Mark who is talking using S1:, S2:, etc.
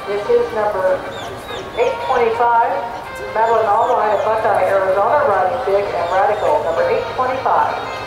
S1: This is number 825, Madeline Alvin of Buckeye, Arizona, riding big and radical, number 825.